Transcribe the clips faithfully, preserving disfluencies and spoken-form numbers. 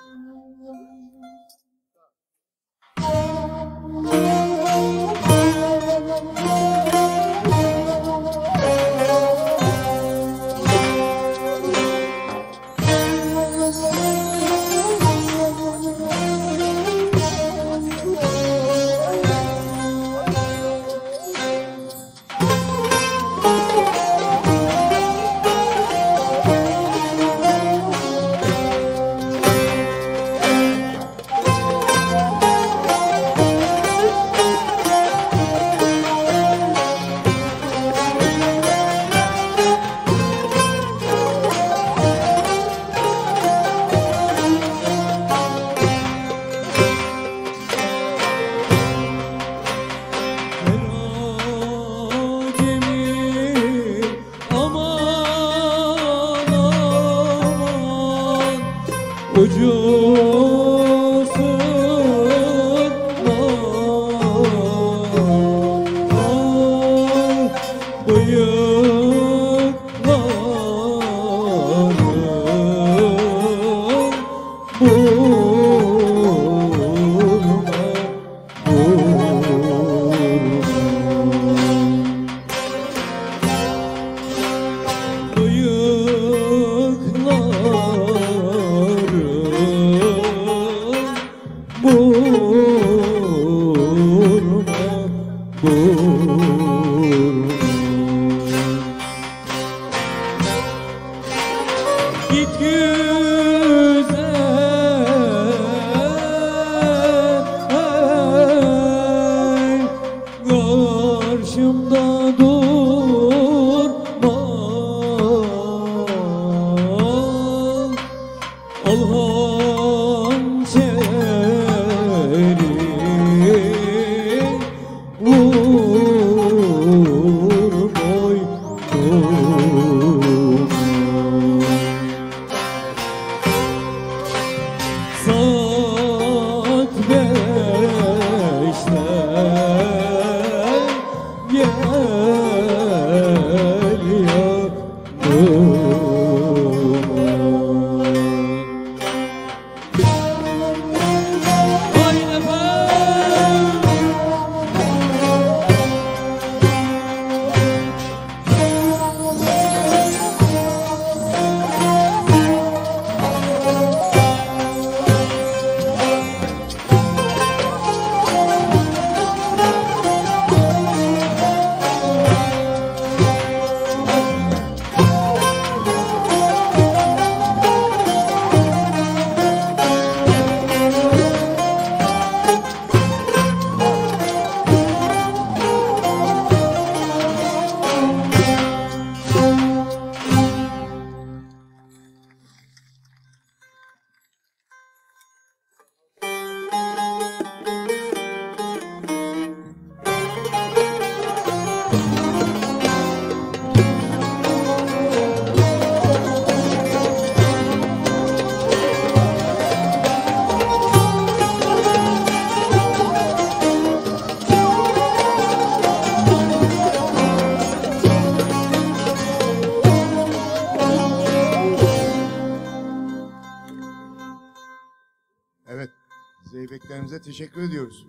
Zeybeklerimize teşekkür ediyoruz.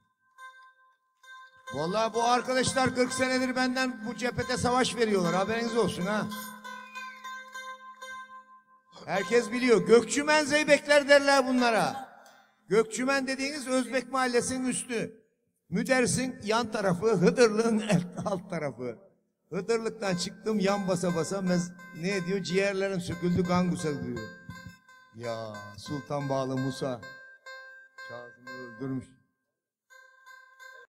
Vallahi bu arkadaşlar kırk senedir benden bu cephede savaş veriyorlar. Haberiniz olsun ha. Herkes biliyor. Gökçümen Zeybekler derler bunlara. Gökçümen dediğiniz Özbek mahallesinin üstü. Müdersin yan tarafı, Hıdırlık'ın alt tarafı. Hıdırlık'tan çıktım yan basa basa mez ne diyor? Ciğerlerim söküldü gangusa diyor. Ya Sultan Bağlı Musa Kazım'ı öldürmüş.